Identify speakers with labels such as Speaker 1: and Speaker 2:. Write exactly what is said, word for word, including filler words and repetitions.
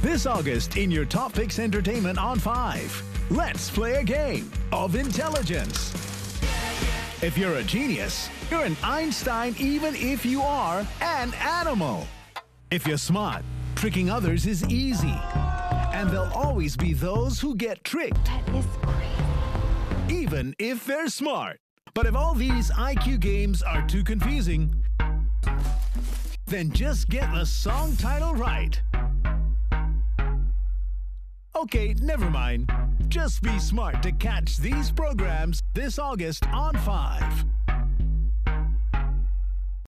Speaker 1: This August in your Top Picks Entertainment on five. Let's play a game of intelligence. If you're a genius, you're an Einstein even if you are an animal. If you're smart, tricking others is easy. And there'll always be those who get tricked.
Speaker 2: That is crazy.
Speaker 1: Even if they're smart. But if all these I Q games are too confusing, then just get the song title right. Okay, never mind. Just be smart to catch these programs this August on five.